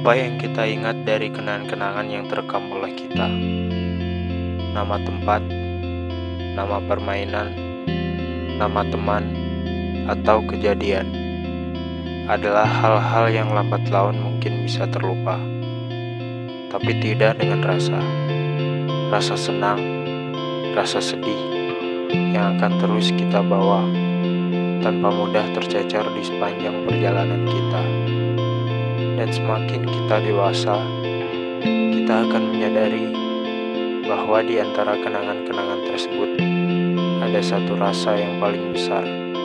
Apa yang kita ingat dari kenangan-kenangan yang terekam oleh kita? Nama tempat, nama permainan, nama teman, atau kejadian adalah hal-hal yang lambat laun mungkin bisa terlupa, tapi tidak dengan rasa senang, rasa sedih yang akan terus kita bawa tanpa mudah tercecer di sepanjang perjalanan kita. Dan semakin kita dewasa, kita akan menyadari bahwa di antara kenangan-kenangan tersebut ada satu rasa yang paling besar,